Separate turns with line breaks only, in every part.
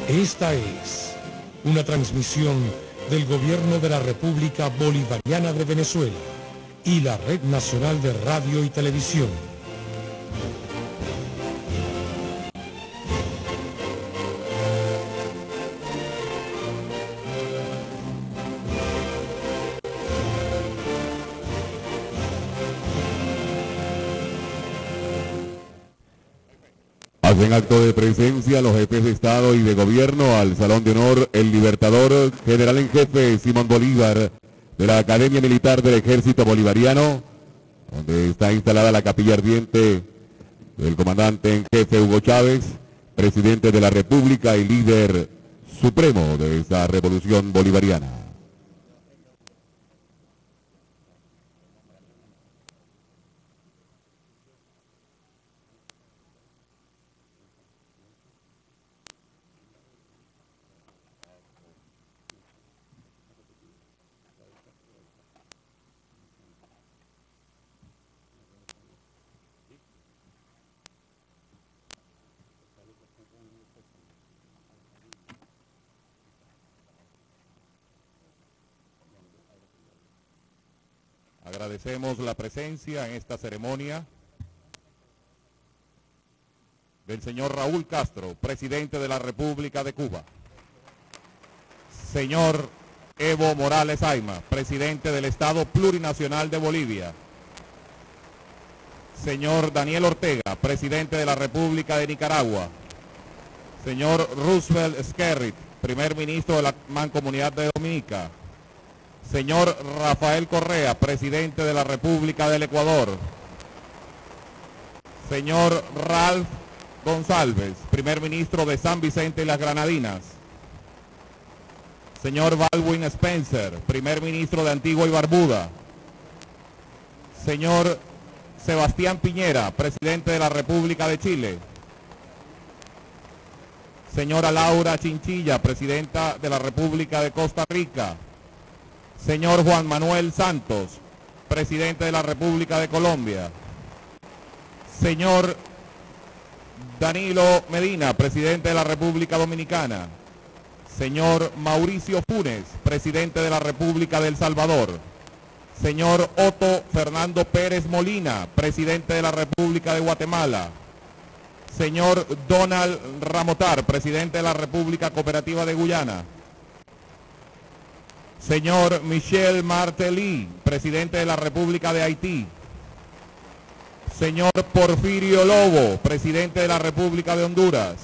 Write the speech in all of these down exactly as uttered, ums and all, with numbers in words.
Esta es una transmisión del Gobierno de la República Bolivariana de Venezuela y la Red Nacional de Radio y Televisión.
Hacen acto de presencia los jefes de Estado y de Gobierno al Salón de Honor el Libertador General en Jefe Simón Bolívar de la Academia Militar del Ejército Bolivariano, donde está instalada la capilla ardiente del comandante en jefe Hugo Chávez, presidente de la República y líder supremo de esta revolución bolivariana. Agradecemos la presencia en esta ceremonia del señor Raúl Castro, presidente de la República de Cuba. Señor Evo Morales Ayma, presidente del Estado Plurinacional de Bolivia. Señor Daniel Ortega, presidente de la República de Nicaragua. Señor Roosevelt Skerrit, primer ministro de la Mancomunidad de Dominica. Señor Rafael Correa, presidente de la República del Ecuador. Señor Ralph González, primer ministro de San Vicente y las Granadinas. Señor Baldwin Spencer, primer ministro de Antigua y Barbuda. Señor Sebastián Piñera, presidente de la República de Chile. Señora Laura Chinchilla, presidenta de la República de Costa Rica. Señor Juan Manuel Santos, presidente de la República de Colombia. Señor Danilo Medina, presidente de la República Dominicana. Señor Mauricio Funes, presidente de la República de El Salvador. Señor Otto Fernando Pérez Molina, presidente de la República de Guatemala. Señor Donald Ramotar, presidente de la República Cooperativa de Guyana. Señor Michel Martelly, presidente de la República de Haití. Señor Porfirio Lobo, presidente de la República de Honduras.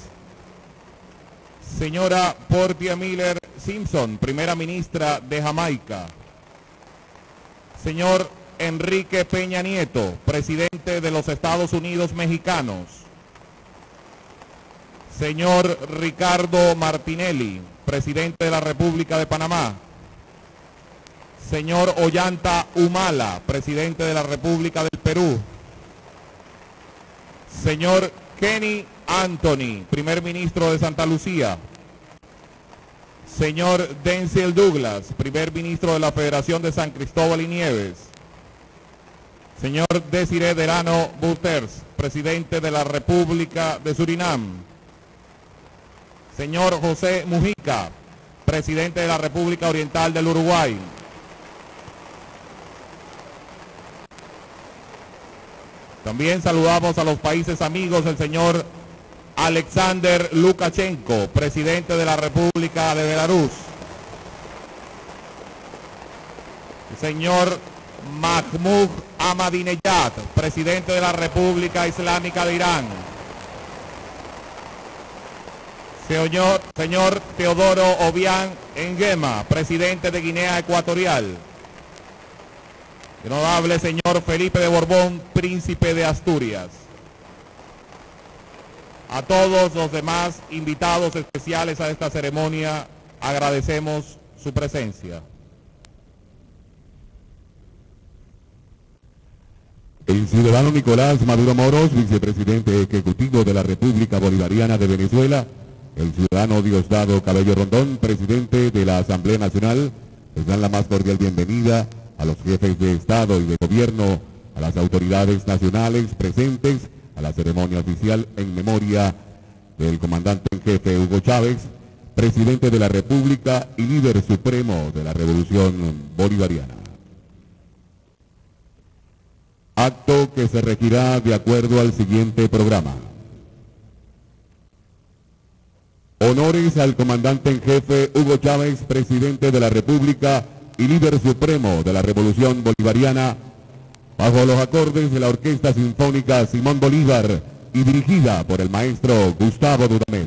Señora Portia Miller Simpson, primera ministra de Jamaica. Señor Enrique Peña Nieto, presidente de los Estados Unidos Mexicanos. Señor Ricardo Martinelli, presidente de la República de Panamá. Señor Ollanta Humala, presidente de la República del Perú. Señor Kenny Anthony, primer ministro de Santa Lucía. Señor Denzel Douglas, primer ministro de la Federación de San Cristóbal y Nieves. Señor Desiré Delano Buters, presidente de la República de Surinam. Señor José Mujica, presidente de la República Oriental del Uruguay. También saludamos a los países amigos, el señor Alexander Lukashenko, presidente de la República de Belarus. El señor Mahmoud Ahmadinejad, presidente de la República Islámica de Irán. Señor, señor Teodoro Obiang Nguema, presidente de Guinea Ecuatorial. El honorable señor Felipe de Borbón, príncipe de Asturias. A todos los demás invitados especiales a esta ceremonia, agradecemos su presencia. El ciudadano Nicolás Maduro Moros, vicepresidente ejecutivo de la República Bolivariana de Venezuela. El ciudadano Diosdado Cabello Rondón, presidente de la Asamblea Nacional, les dan la más cordial bienvenida a los jefes de Estado y de Gobierno, a las autoridades nacionales presentes a la ceremonia oficial en memoria del comandante en jefe Hugo Chávez, presidente de la República y líder supremo de la Revolución Bolivariana. Acto que se regirá de acuerdo al siguiente programa. Honores al comandante en jefe Hugo Chávez, presidente de la República y líder supremo de la Revolución Bolivariana, bajo los acordes de la Orquesta Sinfónica Simón Bolívar y dirigida por el maestro Gustavo Dudamel.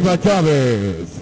Rosa Chávez.